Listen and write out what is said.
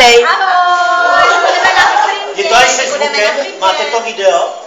Vítej. Ahoj. Je to až se zvukem? Máte to video?